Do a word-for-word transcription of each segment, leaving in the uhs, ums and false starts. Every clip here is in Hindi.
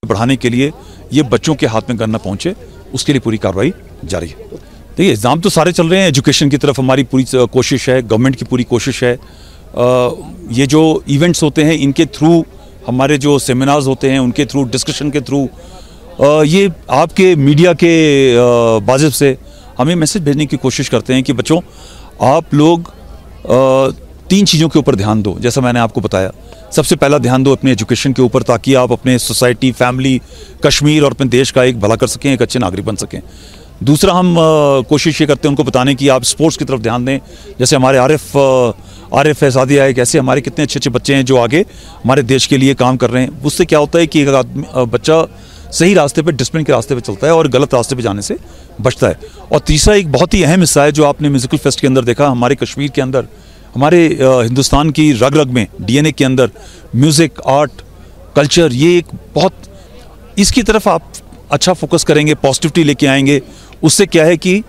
बढ़ाने के लिए ये बच्चों के हाथ में गन न पहुंचे, उसके लिए पूरी कार्रवाई जारी है। देखिए एग्ज़ाम तो सारे चल रहे हैं, एजुकेशन की तरफ हमारी पूरी कोशिश है, गवर्नमेंट की पूरी कोशिश है। ये जो इवेंट्स होते हैं इनके थ्रू, हमारे जो सेमिनार्स होते हैं उनके थ्रू, डिस्कशन के थ्रू, ये आपके मीडिया के बाज़िब से हमें मैसेज भेजने की कोशिश करते हैं कि बच्चों आप लोग तीन चीज़ों के ऊपर ध्यान दो। जैसा मैंने आपको बताया, सबसे पहला ध्यान दो अपने एजुकेशन के ऊपर, ताकि आप अपने सोसाइटी, फैमिली, कश्मीर और अपने देश का एक भला कर सकें, एक अच्छे नागरिक बन सकें। दूसरा हम आ, कोशिश ये करते हैं उनको बताने की आप स्पोर्ट्स की तरफ ध्यान दें। जैसे हमारे आरिफ आरिफ है, सादिया है, कैसे हमारे कितने अच्छे अच्छे बच्चे हैं जो आगे हमारे देश के लिए काम कर रहे हैं। उससे क्या होता है कि एक आदमी बच्चा सही रास्ते पे, डिसिप्लिन के रास्ते पे चलता है और गलत रास्ते पे जाने से बचता है। और तीसरा एक बहुत ही अहम हिस्सा है जो आपने म्यूजिकल फेस्ट के अंदर देखा, हमारे कश्मीर के अंदर, हमारे हिंदुस्तान की रग रग में, डीएनए के अंदर म्यूज़िक, आर्ट, कल्चर, ये एक बहुत, इसकी तरफ आप अच्छा फोकस करेंगे, पॉजिटिविटी लेके आएंगे, उससे क्या है कि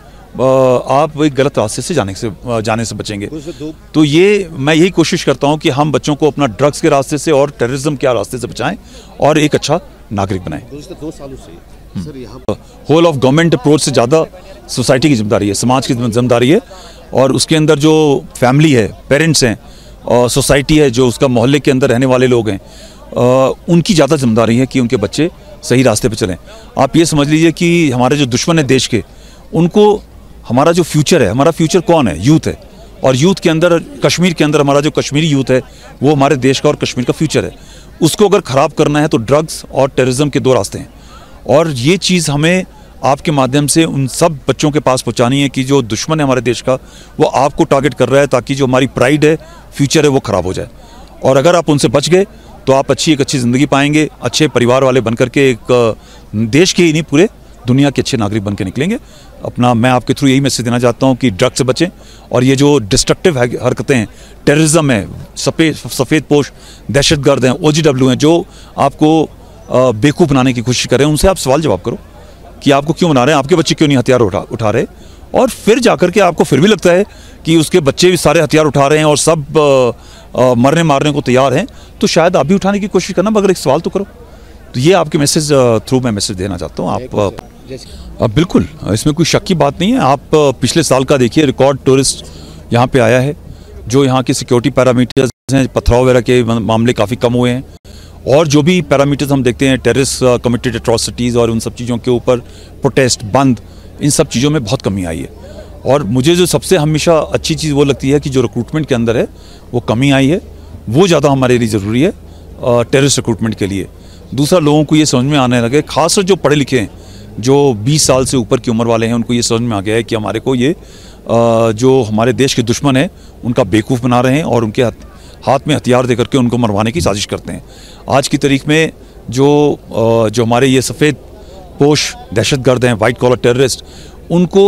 आप एक गलत रास्ते से जाने से जाने से बचेंगे। तो ये मैं यही कोशिश करता हूँ कि हम बच्चों को अपना ड्रग्स के रास्ते से और टेररिज्म के रास्ते से बचाएं और एक अच्छा नागरिक बनाएं। दो सालों से सर यहाँ होल ऑफ गवर्नमेंट अप्रोच से ज़्यादा सोसाइटी की जिम्मेदारी है, समाज की जिम्मेदारी है, और उसके अंदर जो फैमिली है, पेरेंट्स हैं और सोसाइटी है, जो उसका मोहल्ले के अंदर रहने वाले लोग हैं, उनकी ज़्यादा जिम्मेदारी है कि उनके बच्चे सही रास्ते पे चलें। आप ये समझ लीजिए कि हमारे जो दुश्मन है देश के, उनको हमारा जो फ्यूचर है, हमारा फ्यूचर कौन है? यूथ है। और यूथ के अंदर, कश्मीर के अंदर हमारा जो कश्मीरी यूथ है वो हमारे देश का और कश्मीर का फ्यूचर है। उसको अगर ख़राब करना है तो ड्रग्स और टेररिज्म के दो रास्ते हैं, और ये चीज़ हमें आपके माध्यम से उन सब बच्चों के पास पहुंचानी है कि जो दुश्मन है हमारे देश का, वो आपको टारगेट कर रहा है, ताकि जो हमारी प्राइड है, फ्यूचर है, वो ख़राब हो जाए। और अगर आप उनसे बच गए तो आप अच्छी एक अच्छी ज़िंदगी पाएंगे, अच्छे परिवार वाले बनकर के एक देश के ही नहीं पूरे दुनिया के अच्छे नागरिक बन के निकलेंगे। अपना मैं आपके थ्रू यही मैसेज देना चाहता हूँ कि ड्रग्स से बचें, और ये जो डिस्ट्रक्टिव हरकतें हैं, टेररिज्म है, सफ़ेद सफ़ेद पोश दहशतगर्द हैं, ओ जी डब्ल्यू हैं, जो आपको बेवकूफ़ बनाने की कोशिश कर रहे हैं, उनसे आप सवाल जवाब करो कि आपको क्यों बना रहे हैं, आपके बच्चे क्यों नहीं हथियार उठा उठा रहे। और फिर जाकर के आपको फिर भी लगता है कि उसके बच्चे भी सारे हथियार उठा रहे हैं और सब आ, आ, मरने मारने को तैयार हैं, तो शायद आप भी उठाने की कोशिश करना, मगर एक सवाल तो करो। तो ये आपके मैसेज थ्रू मैं मैसेज देना चाहता हूँ। आप अब बिल्कुल इसमें कोई शक की बात नहीं है। आप पिछले साल का देखिए, रिकॉर्ड टूरिस्ट यहाँ पे आया है, जो यहाँ के सिक्योरिटी पैरामीटर्स हैं, पथराव वगैरह के मामले काफ़ी कम हुए हैं, और जो भी पैरामीटर्स हम देखते हैं, टेररिस्ट कमिटेड एट्रॉसिटीज़ और उन सब चीज़ों के ऊपर प्रोटेस्ट, बंद, इन सब चीज़ों में बहुत कमी आई है। और मुझे जो सबसे हमेशा अच्छी चीज़ वो लगती है कि जो रिक्रूटमेंट के अंदर है वो कमी आई है, वो ज़्यादा हमारे लिए ज़रूरी है टेररिस्ट रिक्रूटमेंट के लिए। दूसरा, लोगों को ये समझ में आने लगे, खासकर जो पढ़े लिखे हैं, जो बीस साल से ऊपर की उम्र वाले हैं, उनको ये समझ में आ गया है कि हमारे को ये जो हमारे देश के दुश्मन हैं उनका बेवकूफ़ बना रहे हैं और उनके हाथ में हथियार दे करके उनको मरवाने की साजिश करते हैं। आज की तारीख में जो जो हमारे ये सफ़ेद पोश दहशतगर्द हैं, वाइट कॉलर टेररिस्ट, उनको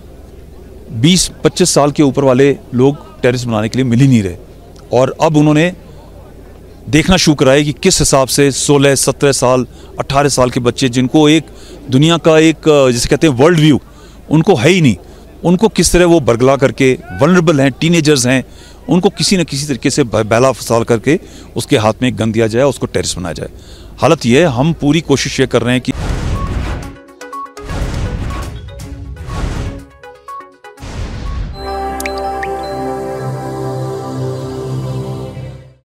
बीस पच्चीस साल के ऊपर वाले लोग टेररिस्ट बनाने के लिए मिल ही नहीं रहे। और अब उन्होंने देखना शुरू करा है कि किस हिसाब से सोलह सत्रह साल अट्ठारह साल के बच्चे, जिनको एक दुनिया का एक जिसे कहते हैं वर्ल्ड व्यू उनको है ही नहीं, उनको किस तरह वो बरगला करके, वल्नरेबल हैं, टीनेजर्स हैं, उनको किसी न किसी तरीके से बैला फसाल करके उसके हाथ में एक गन दिया जाए, उसको टेररिस्ट बनाया जाए। हालत ये है, हम पूरी कोशिश ये कर रहे हैं कि